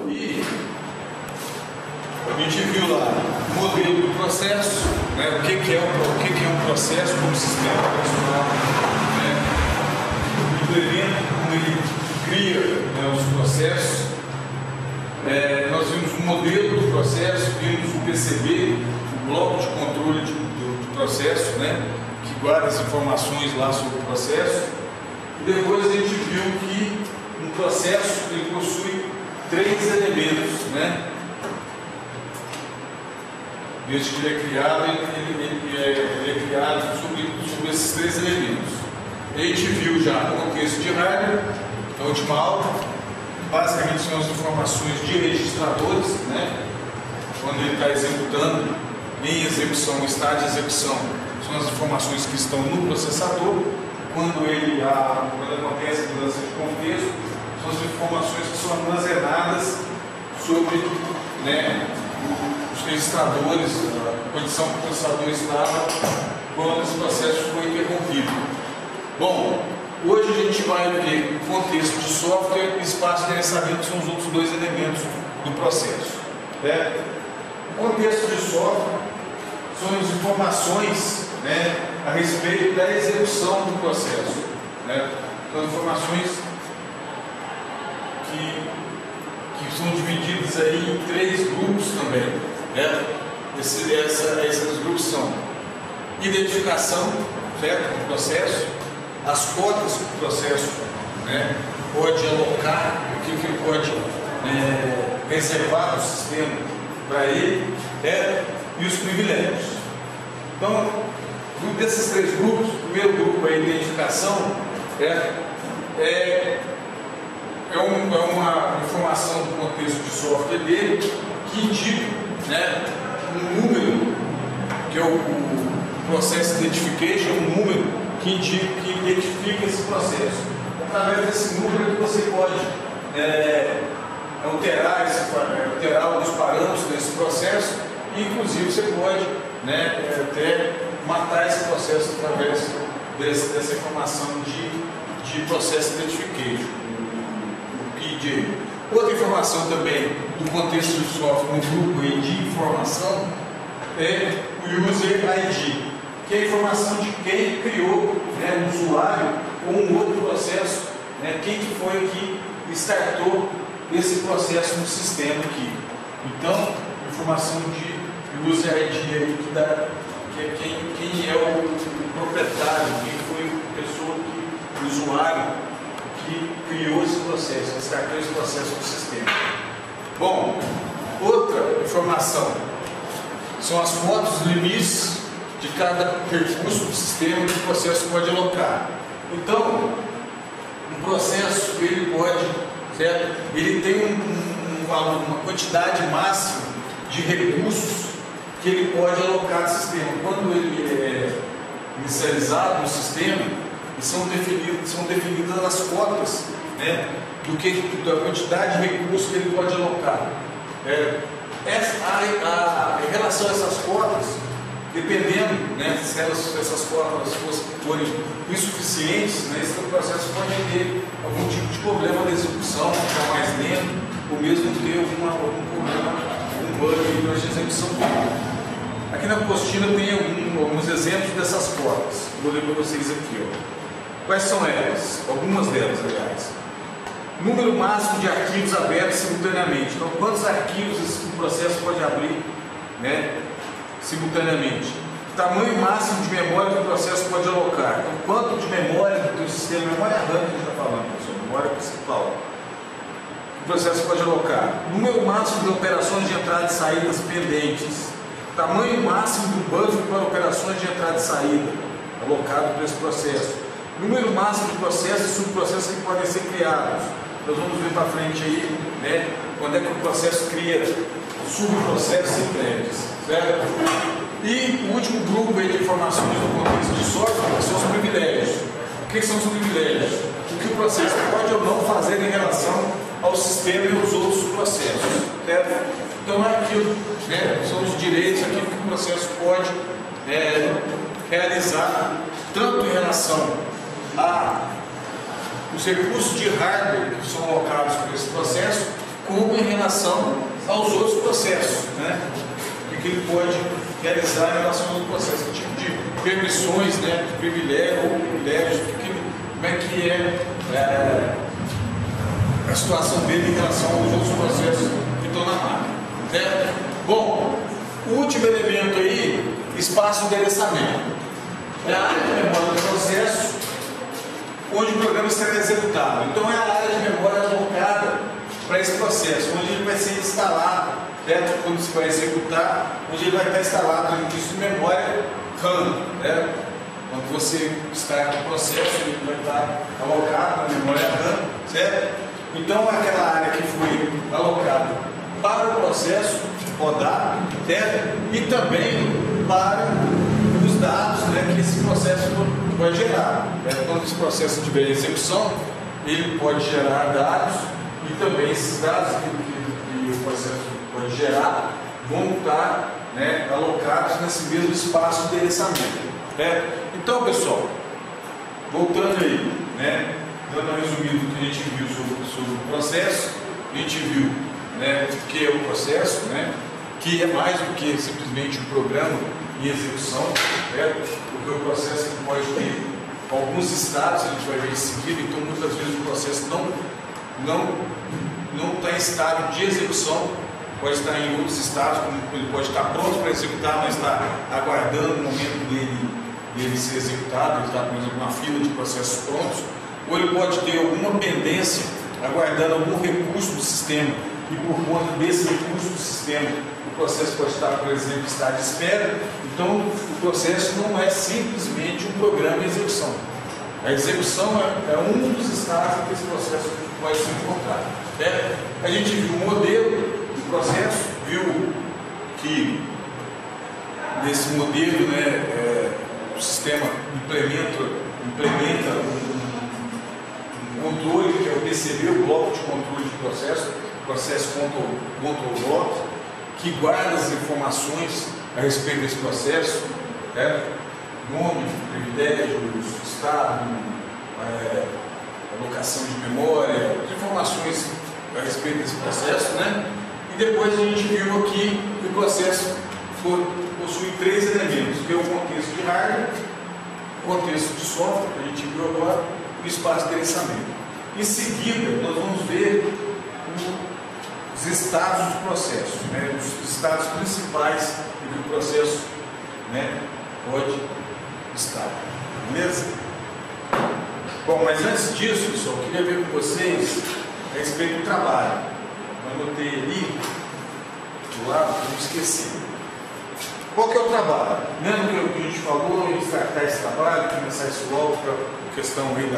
E a gente viu lá o modelo do processo, né? o que é um processo como sistema operacional, né? O implemento, como ele cria, né, os processos. Nós vimos o modelo do processo, vimos o PCB, o bloco de controle do processo, né? que guarda as informações lá sobre o processo. E depois a gente viu que um processo ele possui 3 elementos, né? Desde que ele é criado, ele é criado sobre esses 3 elementos. A gente viu já o contexto de hardware, na última aula, basicamente são as informações de registradores, né? Quando ele está executando, em execução, estado de execução, são as informações que estão no processador. Quando acontece a mudança de contexto, são as informações que são armazenadas sobre, né, os registradores, a condição que o processador estava quando esse processo foi interrompido. Bom, hoje a gente vai ver o contexto de software e espaço de gerenciamento, que são os outros 2 elementos do processo. O contexto de software são as informações, né, a respeito da execução do processo, né? São informações que são divididas aí em 3 grupos também, né? Esses grupos são identificação, certo, do processo, as cotas que o processo, né, pode alocar, o que ele pode reservar do sistema para ele, e os privilégios. Então, desses 3 grupos, o primeiro grupo é a identificação, é uma informação do contexto de software dele que indica, né, um número, que é o Process Identification, um número que identifica esse processo. Através desse número que você pode alterar alguns parâmetros desse processo e, inclusive, você pode, né, até matar esse processo através dessa informação de Process Identification, o PID. Outra informação também do contexto do software no grupo de informação é o User ID, que é a informação de quem criou, né, um usuário ou um outro processo, né, quem que foi que startou esse processo no sistema aqui. Então, informação de User ID aí que é quem é o proprietário, quem foi a pessoa, o usuário que criou esse processo, que startou esse processo no sistema. Bom, outra informação são as fotos limites de cada recurso do sistema que o processo pode alocar. Então, um processo ele pode, certo? Ele tem uma quantidade máxima de recursos que ele pode alocar no sistema. Quando ele é inicializado no sistema, são definidas as cotas, né, da quantidade de recursos que ele pode alocar. Em relação a essas cotas, dependendo, né, se essas cotas forem insuficientes, né, esse processo pode ter algum tipo de problema na execução, ficar mais lento, ou mesmo ter algum problema, um bug durante a execução. Aqui na apostila tem alguns exemplos dessas cotas. Vou ler para vocês aqui. Quais são elas? Algumas delas, aliás. Número máximo de arquivos abertos simultaneamente. Então, quantos arquivos o processo pode abrir, né, simultaneamente? Tamanho máximo de memória que o processo pode alocar. Então, quanto de memória do teu sistema, memória RAM que a gente está falando, pessoal, memória principal, o processo pode alocar. Número máximo de operações de entrada e saídas pendentes. Tamanho máximo do buffer para operações de entrada e saída alocado para esse processo. Número máximo de processos e subprocessos que podem ser criados. Nós vamos ver para frente aí, né, quando é que o processo cria subprocessos e threads, certo? E o último grupo aí de informações do contexto de software são os privilégios. O que são os privilégios? O que o processo pode ou não fazer em relação ao sistema e aos outros processos, certo? Então é aquilo, né, são os direitos, aquilo que o processo pode realizar, tanto em relação a os recursos de hardware que são alocados por esse processo, como em relação aos outros processos, né? O que ele pode realizar em relação aos outros processos, que tipo de permissões, né, de privilégio ou privilégios, como é que é a situação dele em relação aos outros processos que estão na máquina, certo? Bom, o último elemento aí, espaço de endereçamento. É a área de memória do processo onde o programa será executado. Então é a área de memória alocada para esse processo, onde ele vai ser instalado, certo? Quando se vai executar, onde ele vai estar instalado no início de memória RAM, né? Quando você está no processo, ele vai estar alocado na memória RAM, certo? Então é aquela área que foi alocada para o processo rodar, certo? E também para os dados, né, que esse processo vai gerar. Quando esse processo tiver execução, ele pode gerar dados e também esses dados que o processo pode gerar vão estar, né, alocados nesse mesmo espaço de endereçamento. Então, pessoal, voltando aí, né, dando um resumido do que a gente viu sobre o processo, a gente viu, né, o que é o processo, né, que é mais do que simplesmente um programa em execução, né, porque o processo pode ter alguns estados, a gente vai ver em seguida, então muitas vezes o processo não está em estado de execução, pode estar em outros estados, como ele pode estar pronto para executar, mas está aguardando o momento dele ser executado, ele está, por exemplo, na fila de processos prontos, ou ele pode ter alguma pendência, aguardando algum recurso do sistema, e por conta desse recurso do sistema, o processo pode estar, por exemplo, em estado de espera. Então, o processo não é simplesmente um programa de execução. A execução é um dos estados em que esse processo pode se encontrar. A gente viu o modelo do processo, viu que nesse modelo, né, o sistema implementa um controle, que é o PCB, o bloco de controle de processo control block, que guarda as informações a respeito desse processo, né? Nome, privilégios, estado, alocação de memória, informações a respeito desse processo, né? E depois a gente viu aqui que o processo possui três elementos, que é o contexto de hardware, o contexto de software, que a gente viu agora, e o espaço de endereçamento. Em seguida, nós vamos ver os estados do processo, né? Os estados principais em que o processo, né, pode estar. Beleza? Bom, mas antes disso, pessoal, eu queria ver com vocês a respeito do trabalho. Eu anotei ali do lado, para não esquecer. Qual que é o trabalho? Lembra que a gente falou em startar esse trabalho, começar isso logo para a questão aí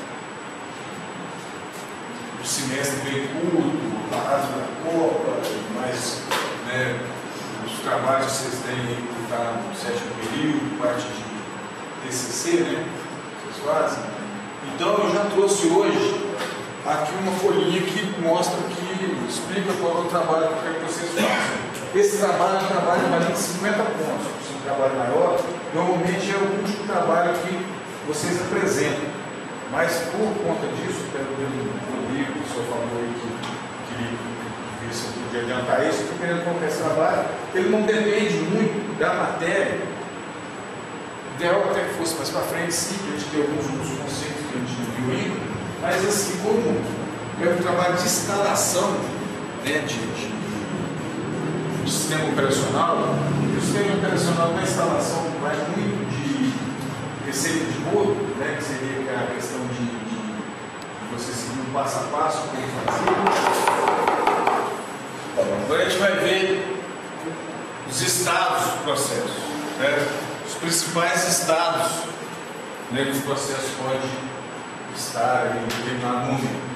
do semestre bem curto, a casa da Copa, mas, né, os trabalhos que vocês têm aí que está no sétimo período, parte de TCC, né, que vocês fazem. Então eu já trouxe hoje aqui uma folhinha que mostra, que explica qual é o trabalho que eu quero que vocês façam. Esse trabalho é um trabalho valendo 50 pontos. Se é um trabalho maior, normalmente é o último trabalho que vocês apresentam. Mas por conta disso, pelo livro que o senhor falou aí, que queria ver se eu podia adiantar isso, eu estou querendo colocar esse trabalho, ele não depende muito da matéria. Ideal até que fosse mais para frente, sim, que a gente tem alguns outros conceitos que a gente não viu ainda, mas assim, como é um trabalho de instalação, né, de sistema operacional, e o sistema operacional na instalação vai muito de receita de bolo, né, que seria a questão de você seguir um passo a passo como fazer. Agora a gente vai ver os estados do processo, né, os principais estados, né, que o processo pode estar em determinado momento.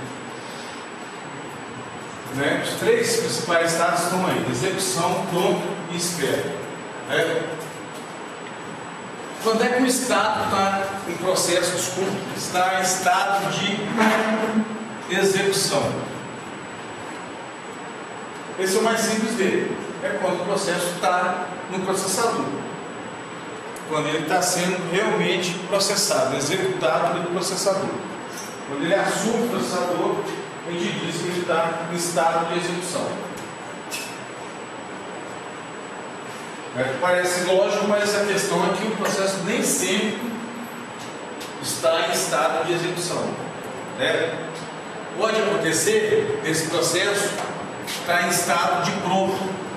Né? Os três principais estados estão aí: execução, pronto e espera. Né? Quando é que o estado está em processo, desculpa, está em estado de execução? Esse é o mais simples dele. É quando o processo está no processador. Quando ele está sendo realmente processado, executado pelo processador. Quando ele assume o processador, a gente diz que ele está em estado de execução. Parece lógico, mas a questão é que o processo nem sempre está em estado de execução. Pode acontecer desse processo estar em estado de pronto.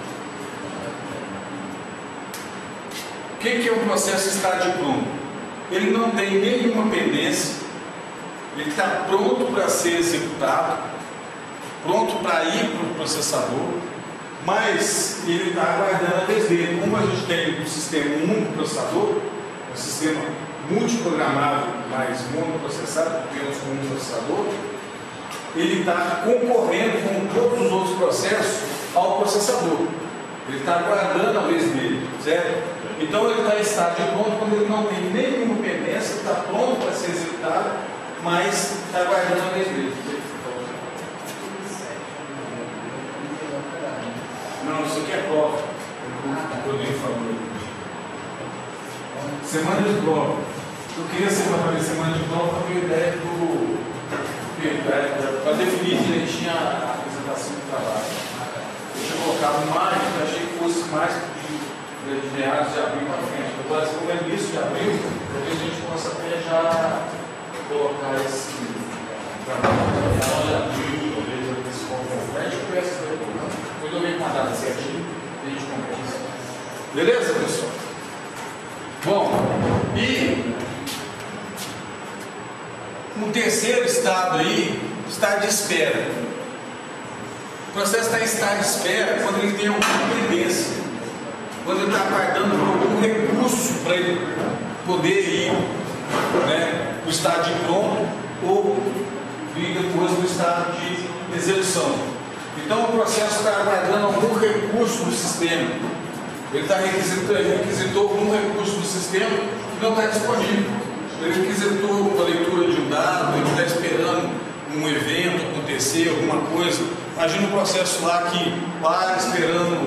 O que é um processo em estado de pronto? Ele não tem nenhuma pendência, ele está pronto para ser executado, pronto para ir para o processador, mas ele está aguardando a vez dele. Como a gente tem um sistema uniprocessador, um sistema multiprogramado, mais monoprocessado, apenas com um processador, ele está concorrendo com todos os outros processos ao processador. Ele está aguardando a vez dele, certo? Então ele está em estado de pronto quando ele não tem nenhuma pendência, está pronto para ser executado, mas está aguardando a vez dele. Não, isso aqui é prova. Eu nem falei. Semana de prova. Eu queria fazer semana de prova para ter ideia para definir direitinho a apresentação do trabalho. Eu tinha colocado mais, eu achei que fosse mais de meados de abril para frente. Agora, como é início de abril, talvez a gente possa até já colocar esse trabalho de abril, talvez esse convênio. A gente conversa depois, não? Depois eu venho com a data certinho e a gente conversa. Beleza, pessoal? Bom, e um terceiro estado aí, estado de espera. O processo está em estado de espera quando ele tem alguma pendência, quando ele está aguardando por algum recurso para ele poder ir para o estado de pronto ou vir depois do estado de execução. Então o processo está aguardando algum recurso do sistema. Ele requisitou algum recurso do sistema que não está disponível. Ele requisitou a leitura de um dado, ele está esperando um evento acontecer, alguma coisa. Imagina um processo lá que para esperando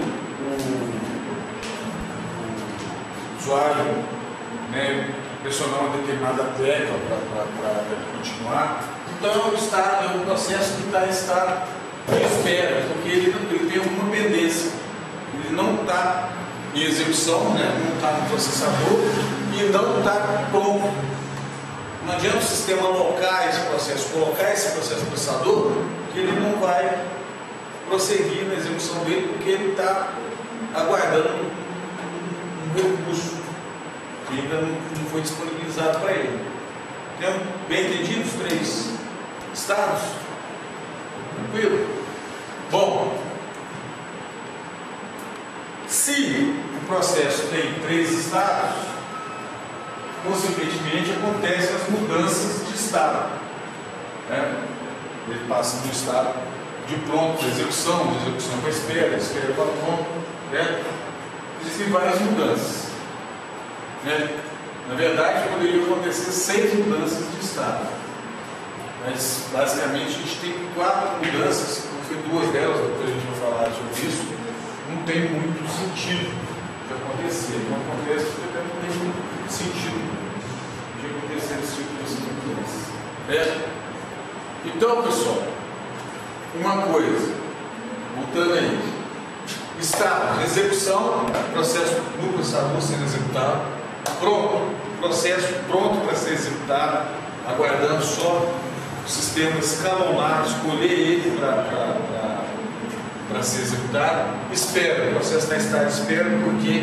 o usuário pressionar uma determinada tecla para continuar. Então é um processo que está em estado de espera, porque ele tem alguma pendência. Ele não está em execução, não está no processador e não está pronto. Não adianta o sistema alocar esse processo, colocar esse processo no processador, que ele não vai prosseguir na execução dele, porque ele está aguardando um recurso que ainda não foi disponibilizado para ele. Então, bem entendido os três estados? Tranquilo? Bom, se o processo tem três estados, consequentemente acontecem as mudanças de estado. Ele passa do estado de pronto para execução, de execução para espera, espera para pronto. Existem várias mudanças. Na verdade, poderiam acontecer 6 mudanças de estado. Mas, basicamente, a gente tem 4 mudanças, porque 2 delas, depois a gente vai falar sobre isso, não tem muito sentido de acontecer. Não acontece porque não tem muito sentido de acontecer esse tipo de mudança. Então, pessoal, uma coisa, voltando aí, estado de execução, processo no processador sendo executado, pronto, processo pronto para ser executado, aguardando só o sistema escalonar, escolher ele para ser executado. Espera, o processo está em estado de espera porque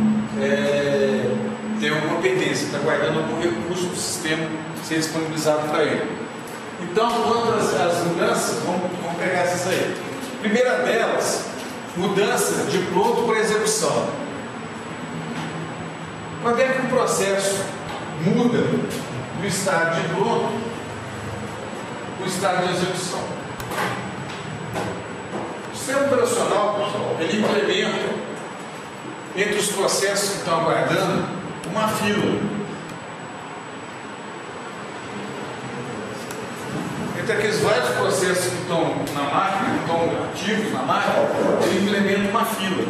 tem alguma pendência, está aguardando algum recurso do sistema ser disponibilizado para ele. Então, quanto às mudanças, vamos pegar essas aí. Primeira delas, mudança de pronto para execução. Quando é que o processo muda do estado de pronto para o estado de execução? O sistema operacional, pessoal, ele implementa entre os processos que estão aguardando uma fila. Entre aqueles vários processos que estão na máquina, que estão ativos na máquina, ele implementa uma fila.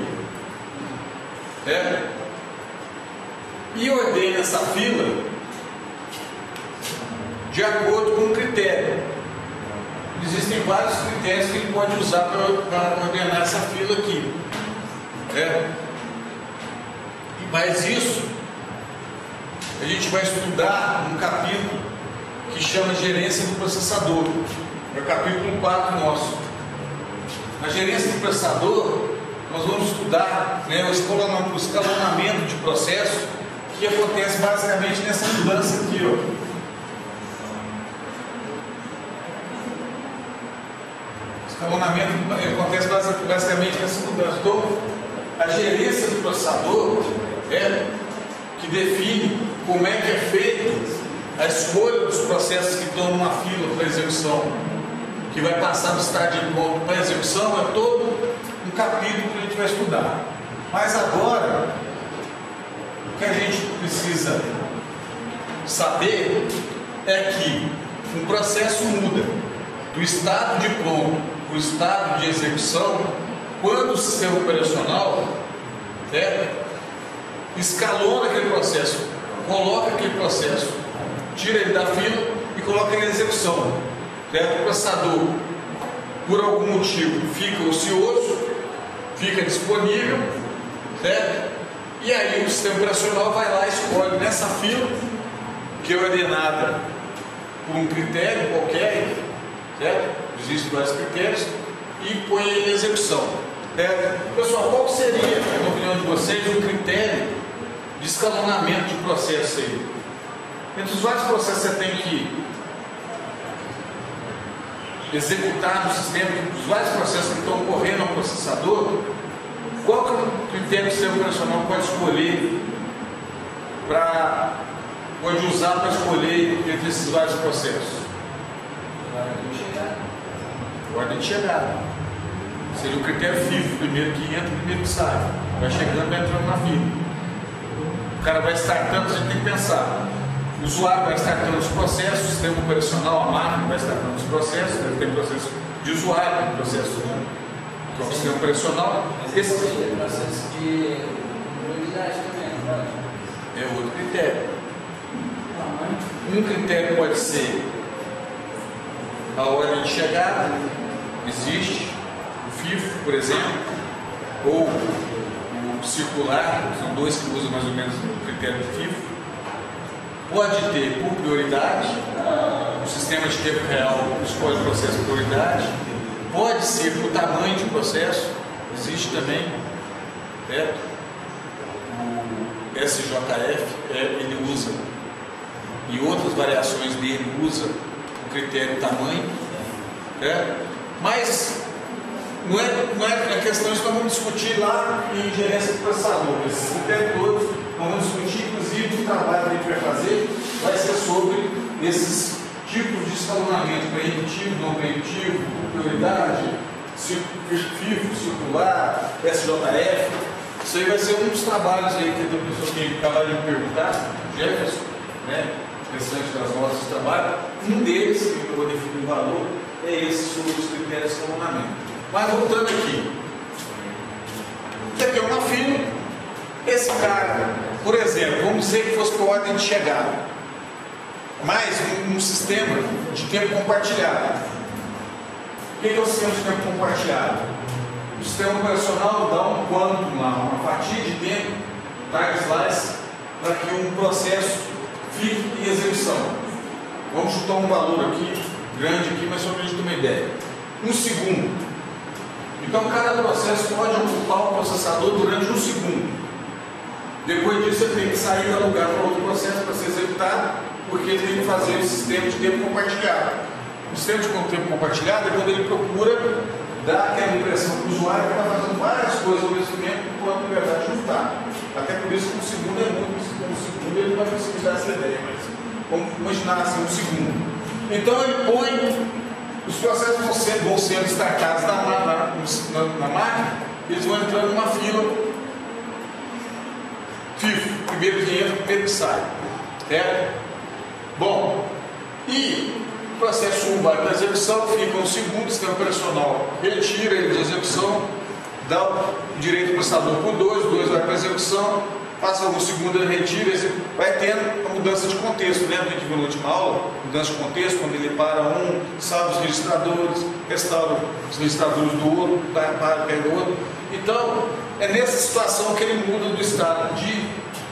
E ordena essa fila de acordo com um critério. existem vários critérios que ele pode usar para ordenar essa fila aqui. Mas isso a gente vai estudar um capítulo que chama Gerência do Processador. É o capítulo 4 nosso. Na gerência do processador, nós vamos estudar, né, o escalonamento de processo, que acontece basicamente nessa mudança aqui, ó. Escalonamento acontece basicamente nessa mudança. Então, a gerência do processador é que define como é que é feita a escolha dos processos que estão numa fila para execução, que vai passar do estágio de ponto para execução. É todo um capítulo que a gente vai estudar. Mas agora, o que a gente precisa saber é que um processo muda do estado de pronto para o estado de execução quando o sistema operacional escalona aquele processo, coloca aquele processo, tira ele da fila e coloca ele em execução. O processador, por algum motivo, fica ocioso, fica disponível, certo? E aí o sistema operacional vai lá e escolhe nessa fila, que é ordenada por um critério qualquer, certo? Existem vários critérios, e põe ele em execução. Pessoal, qual seria, na opinião de vocês, um critério de escalonamento de processo aí? Entre os vários processos que você tem que executar no sistema, os vários processos que estão ocorrendo no processador, qual que é o critério que o sistema operacional pode escolher pode usar para escolher entre esses vários processos? Ordem de chegada. Seria o critério FIFO, primeiro que entra, primeiro que sai. Vai chegando, vai entrando na fila. O cara vai startando, a gente tem que pensar. O usuário vai startando os processos, o sistema operacional, a máquina vai startando os processos, tem processo de usuário, tem processo que é o sistema operacional. Mas esse é processo de mobilidade também, não pode? É outro critério. Um critério pode ser a ordem de chegada, existe o FIFO, por exemplo, ou o circular, são dois que usam mais ou menos o critério de FIFO. Pode ter por prioridade, o sistema de tempo real escolhe o processo por prioridade. Pode ser por tamanho de processo, existe também, certo? O SJF, ele usa, e outras variações dele usa o critério tamanho, mas não é a questão que nós vamos discutir lá em gerência do processador. Esses critérios todos nós vamos discutir, inclusive o trabalho que a gente vai fazer vai ser sobre esses tipos de escalonamento, preventivo, não preventivo, prioridade, FIFO, circular, SJF. Isso aí vai ser um dos trabalhos aí que a pessoa que acabaram de me perguntar, Jefferson, né? Restante das notas de trabalho, um deles, que eu vou definir o valor, é esse sobre os critérios de escalonamento. Mas voltando aqui, você tem uma fila, esse cara, por exemplo, vamos dizer que fosse por ordem de chegada, mais um sistema de tempo compartilhado. O que é o sistema de tempo compartilhado? O sistema operacional dá um quantum lá, uma fatia de tempo, time slice, para que um processo fique em execução. Vamos chutar um valor aqui, grande aqui, mas só para a gente ter uma ideia. 1 segundo. Então cada processo pode ocupar o processador durante 1 segundo. Depois disso você tem que sair do lugar para outro processo para ser executado, porque ele tem que fazer o sistema de tempo compartilhado. O sistema de tempo compartilhado é quando ele procura dar aquela impressão para o usuário que está fazendo várias coisas ao mesmo tempo, enquanto na verdade não está. Até por isso que 1 segundo é muito, 1 segundo ele não vai conseguir dar essa ideia, mas vamos imaginar assim 1 segundo. Então ele põe, os processos vão sendo startados na máquina, eles vão entrando numa fila FIFO, primeiro que entra, primeiro que sai. Bom, e o processo 1 vai para a execução, fica 1 segundo, o sistema operacional retira ele de execução, dá o direito do processador por 2, 2 vai para a execução, passa o segundo, ele retira, vai tendo a mudança de contexto. Lembra que a gente viu na última aula? Mudança de contexto, quando ele para um, salva os registradores, restaura os registradores do outro, para, pega o outro. Então, é nessa situação que ele muda do estado de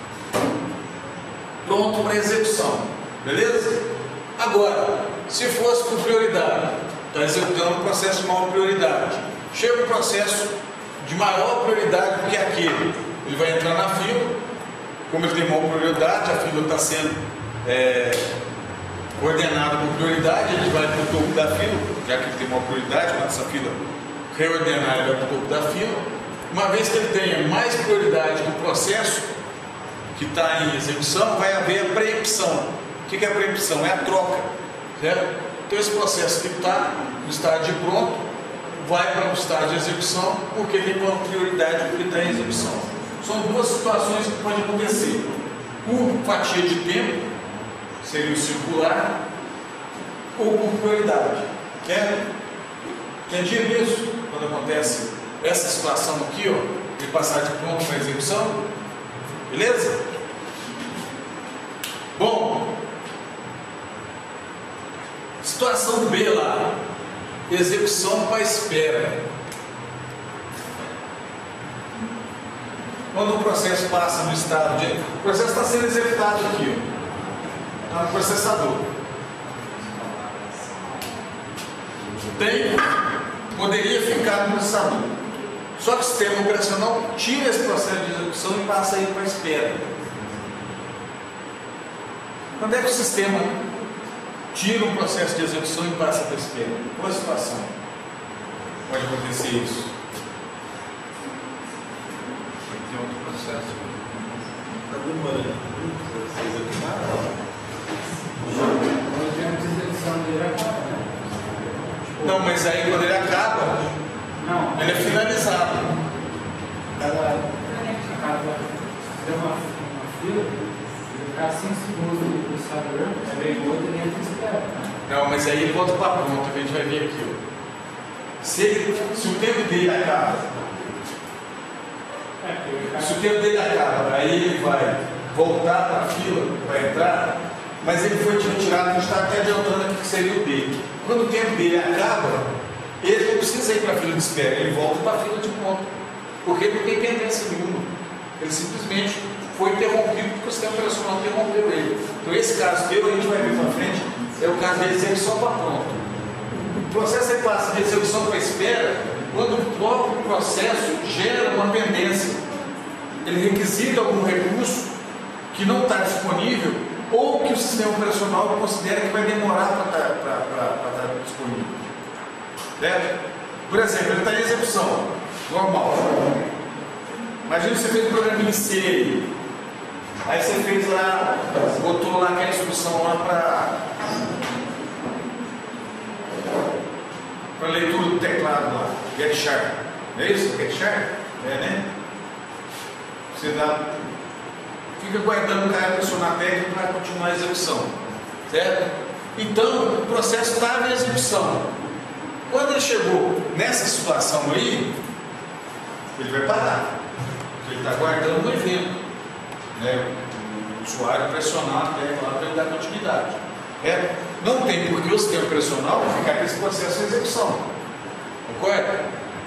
pronto para execução. Beleza? Agora, se fosse por prioridade, está executando um processo de maior prioridade. Chega um processo de maior prioridade do que aquele. Ele vai entrar na fila, como ele tem maior prioridade, a fila está sendo ordenada por prioridade, ele vai para o topo da fila, já que ele tem maior prioridade, quando essa fila reordenar, ele vai para o topo da fila. Uma vez que ele tenha mais prioridade do processo que está em execução, vai haver a preempção. O que é a preempção? É a troca, certo? Então esse processo que está no estado de pronto vai para o estado de execução, porque ele tem uma prioridade porque está em execução. São duas situações que podem acontecer. Por fatia de tempo, seria o circular, ou por prioridade. Quer dizer isso? Quando acontece essa situação aqui, ó, de passar de pronto para execução, beleza? Bom, situação B lá, execução para espera. Quando o processo passa no estado de... O processo está sendo executado aqui, ó, está no processador. Poderia ficar no processador. Só que o sistema operacional tira esse processo de execução e passa aí para a espera. Quando é que o sistema tira um processo de execução e passa para a espera? Qual a situação? Pode acontecer isso. Tem outro processo. Está demorando muito para ser executado. Nós temos execução dele agora, né? Não, mas aí quando ele acaba, Não. ele é finalizado. Cada uma fila, ele ficar 5 segundos no processador, é bem outro e entra em espera. Não, mas aí ele volta para pronto, a gente vai ver aqui, ó. Se o tempo dele acaba, se o tempo dele acaba, aí ele vai voltar para a fila, vai entrar, mas ele foi retirado, a gente está até adiantando aqui que seria o dele. Quando o tempo dele acaba, ele não precisa ir para a fila de espera, ele volta para a fila de ponto, porque ele não tem pendência nenhuma. Ele simplesmente foi interrompido porque o sistema operacional interrompeu ele. Então esse caso que a gente vai ver para frente é o caso da execução para pronto. O processo ele passa de execução para espera quando o próprio processo gera uma pendência. Ele requisita algum recurso que não está disponível ou que o sistema operacional considera que vai demorar para estar disponível. Certo? Por exemplo, ele está em execução normal. Imagina que você fez um programa em C, aí você fez lá, botou lá aquela instrução lá para leitura do teclado lá, get sharp. Não é isso? Get sharp? É, né? Você fica guardando o cara pressionar a tecla para continuar a execução. Certo? Então, o processo estava em execução. Quando ele chegou nessa situação aí, ele vai parar. Ele está guardando um evento, né? O usuário pressionar a tecla lá para ele dar continuidade. Não tem por que o sistema operacional ficar com esse processo de execução. Concorda?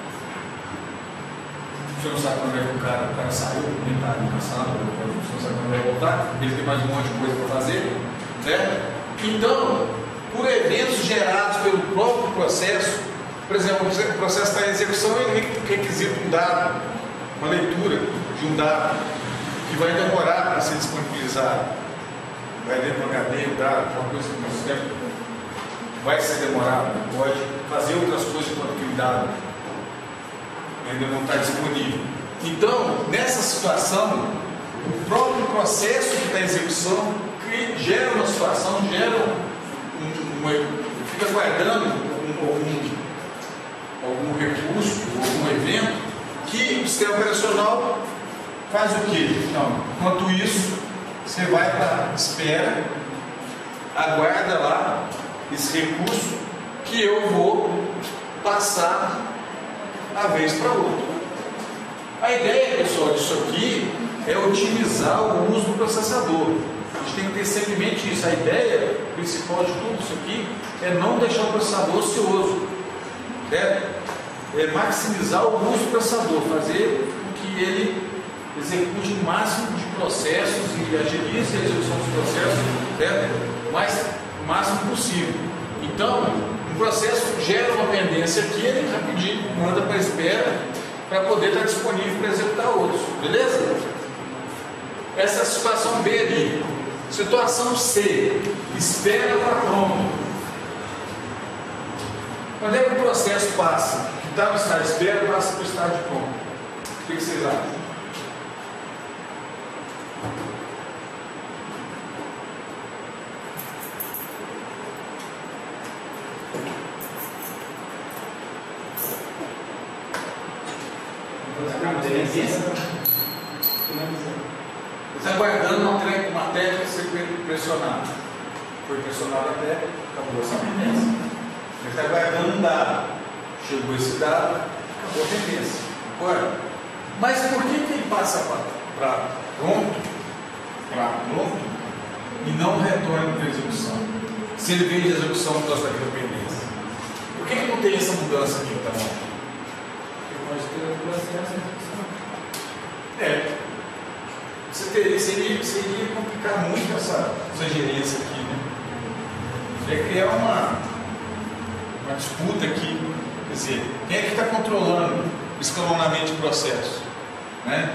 Você não sabe quando é que o cara saiu, ele está cansado, você não sabe quando vai voltar, ele tem mais um monte de coisa para fazer. Certo? Então, por eventos gerados pelo próprio processo, por exemplo, o processo está em execução e requisita um dado, uma leitura de um dado que vai demorar para ser disponibilizado. Vai dentro do HD, o dado, uma coisa que o sistema vai ser demorado, pode fazer outras coisas com aquele dado, ainda não está disponível. Então, nessa situação, o próprio processo que está em execução gera uma situação, fica guardando algum recurso, algum evento, que o sistema operacional faz o quê? Então, enquanto isso, você vai para espera, aguarda lá esse recurso que eu vou passar a vez para outro. A ideia, pessoal, disso aqui é otimizar o uso do processador. A gente tem que ter sempre em mente isso. A ideia principal de tudo isso aqui é não deixar o processador ocioso, certo? É maximizar o uso do processador, fazer com que ele execute o máximo de processos e agilize a execução dos processos, certo? O máximo possível. Então, o processo gera uma pendência aqui, ele rapidinho manda para a espera para poder estar disponível para executar outros, beleza? Essa é a situação B ali. Situação C, espera para pronto. Quando é que o processo passa? Que está no estágio de espera, passa para o estágio de pronto. O que vocês acham? Você está aguardando uma tecla ser pressionada. Foi pressionada até, acabou essa pendência. Você está aguardando um dado. Chegou esse dado, acabou a pendência. Agora, mas por que ele passa para pronto e não retorna para a execução? Se ele veio de execução por causa daquela pendência. Por que não tem essa mudança aqui, tá bom? Pode ter o processo de execução. Seria complicar muito essa gerência aqui, né? Ia criar uma disputa aqui. Quer dizer, quem é que está controlando o escalonamento de processo? Né?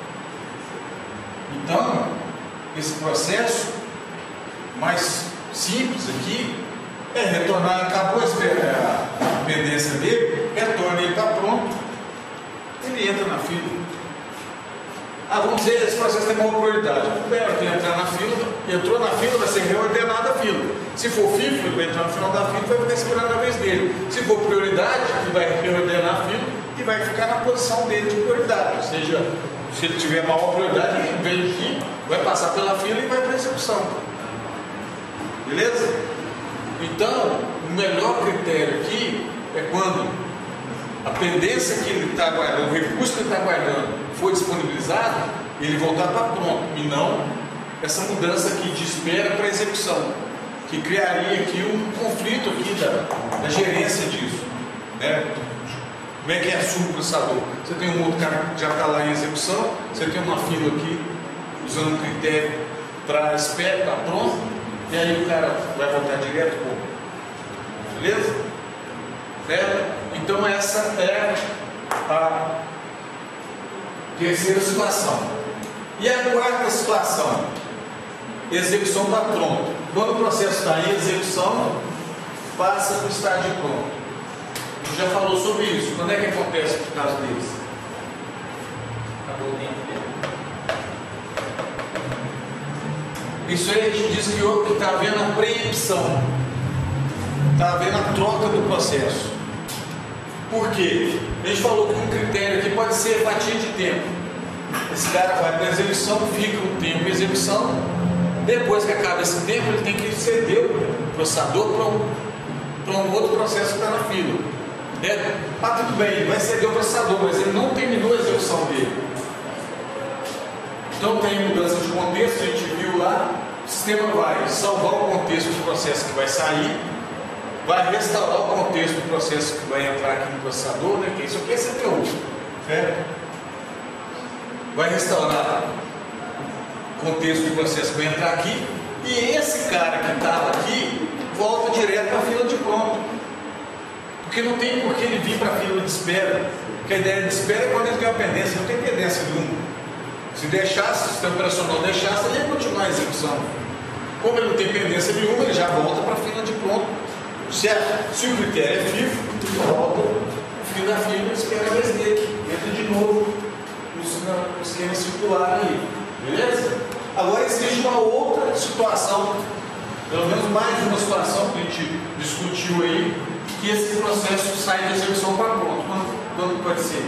Então, esse processo mais simples aqui é retornar, acabou a pendência dele, retorna, ele está pronto, ele entra na fila. Vamos dizer, esse processo tem uma prioridade. O primeiro tem que entrar na fila, entrou na fila, vai ser reordenada a fila. Se for FIFO, ele vai entrar no final da fila e vai ficar esperando a vez dele. Se for prioridade, ele vai reordenar a fila e vai ficar na posição dele de prioridade. Ou seja, se ele tiver maior prioridade, ele vem aqui, vai passar pela fila e vai para a execução. Beleza? Então, o melhor critério aqui é quando a pendência que ele está aguardando, o recurso que ele está aguardando, foi disponibilizado, ele voltar para pronto, e não essa mudança aqui de espera para execução, que criaria aqui um conflito aqui da gerência disso, né? Como é que assume o processador? Você tem um outro cara que já está lá em execução, você tem uma fila aqui usando um critério para espera, para pronto, e aí o cara vai voltar direto, beleza? Certo? Então essa é a terceira situação. E a quarta situação, execução está pronta. Quando o processo está em execução, passa para o estágio pronto. A gente já falou sobre isso. Quando é que acontece no caso deles? Acabou o tempo dele. Isso aí a gente diz que está havendo a preempção, está havendo a troca do processo. Por quê? A gente falou que um critério aqui pode ser fatia de tempo. Esse cara vai para a execução, fica um tempo em execução, depois que acaba esse tempo, ele tem que ceder o processador para um outro processo que está na fila. Tudo bem, ele vai ceder o processador, mas ele não terminou a execução dele. Então tem mudança de contexto, a gente viu lá, o sistema vai salvar o contexto do processo que vai sair, vai restaurar o contexto do processo que vai entrar aqui no processador, né? Que isso aqui é CPU, certo? Vai restaurar o contexto do processo que vai entrar aqui, e esse cara que estava aqui volta direto para a fila de pronto, porque não tem por que ele vir para a fila de espera, porque a ideia de espera é quando ele tem uma pendência, não tem pendência nenhuma. Se deixasse, se o sistema operacional deixasse, ele ia continuar a execução. Como ele não tem pendência nenhuma, ele já volta para a fila de pronto. Certo? Se o critério é FIFO, ele volta no fim da fila, espera a vez dele, entra de novo no esquema circular aí. Beleza? Agora existe uma outra situação, pelo menos mais uma situação que a gente discutiu aí, que esse processo sai de execução para pronto. Quando pode ser?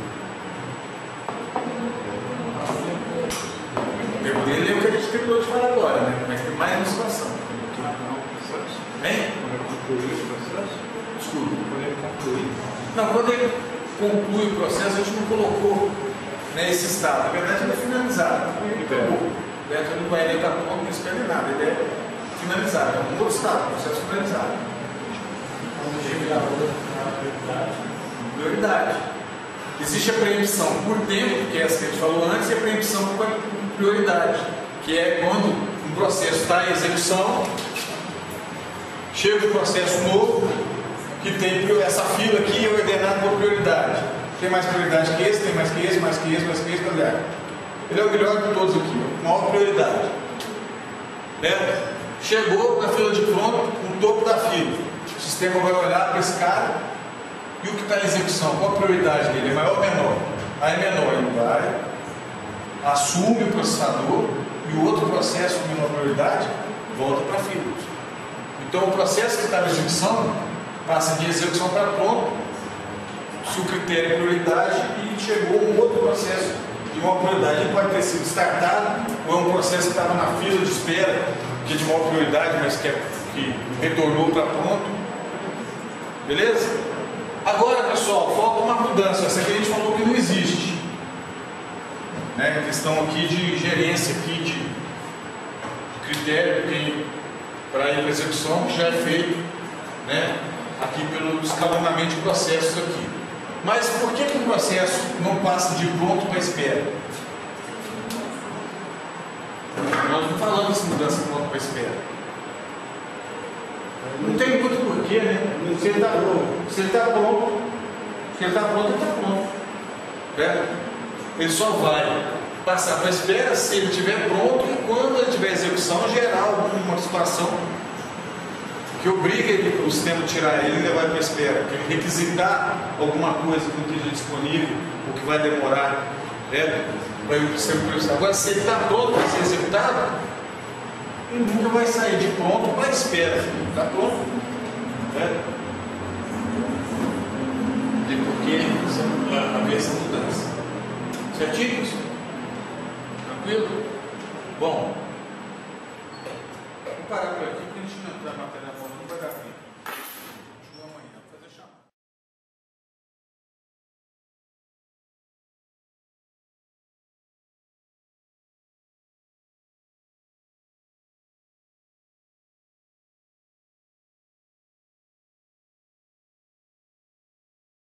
Ele é o que a gente terminou de falar agora, né? Mas tem mais uma situação. Hein? Desculpa. Quando ele concluir. Não, quando ele conclui o processo, a gente não colocou né, esse estado. Na verdade, ele é finalizado. Ele não vai nem dar ponto, nem espera nem nada. Ele é finalizado. É um outro estado, processo finalizado. Quando chega a outra Prioridade. Existe a preempção por tempo, que é essa que a gente falou antes, e a preempção por prioridade, que é quando um processo está em execução, chega um processo novo, que tem essa fila aqui é ordenada por prioridade. Tem mais prioridade que esse, tem mais que esse, mais que esse, mais que esse, aliás. Ele é o melhor de todos aqui, maior prioridade. Né? Chegou na fila de pronto, no topo da fila. O sistema vai olhar para esse cara e o que está em execução, qual a prioridade dele? É maior ou menor? Aí é menor, ele vai, assume o processador e o outro processo com menor prioridade volta para a fila. Então o processo que está em execução passa de execução para pronto, se o critério é prioridade e chegou um outro processo de maior prioridade. Ele pode ter sido startado ou é um processo que estava na fila de espera, que é de maior prioridade, mas que retornou para pronto. Beleza? Agora, pessoal, falta uma mudança. Essa aqui a gente falou que não existe. Né? Questão aqui de gerência, aqui de critério para ir para execução, que já é feito, né? Aqui pelo escalonamento de processos aqui. Mas por que o processo não passa de pronto para espera? Nós não falamos dessa mudança de pronto para espera. Não tem muito porquê, né? Se ele está pronto, ele está pronto. Ele só vai passar para a espera se ele estiver pronto e quando ele tiver execução, gerar alguma situação que obriga o sistema a tirar ele e levar para a espera, que ele requisitar alguma coisa que não esteja disponível ou que vai demorar, né? Para o sistema processar. Agora, se ele está pronto para ser executado, ele nunca vai sair de pronto para a espera. Está pronto. Né? E por que haver essa mudança? Certinho? Tranquilo? Bom.